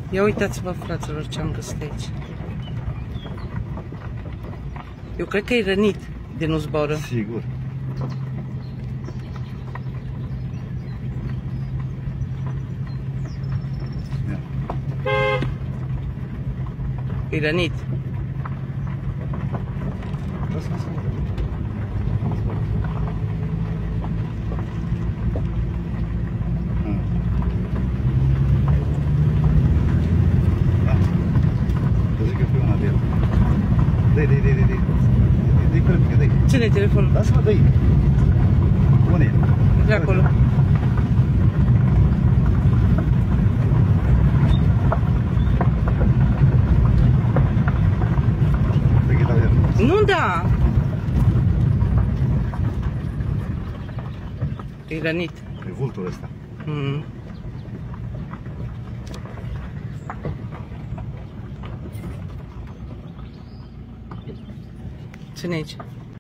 Ia uitați-vă, fraților, ce am găsit aici. Eu cred că e rănit de nu zboară. Sigur. E rănit. Ține telefonul. Lasă-mă, dă-i. Unde e? De acolo. Nu da! E rănit. E vultul ăsta. Ține aici.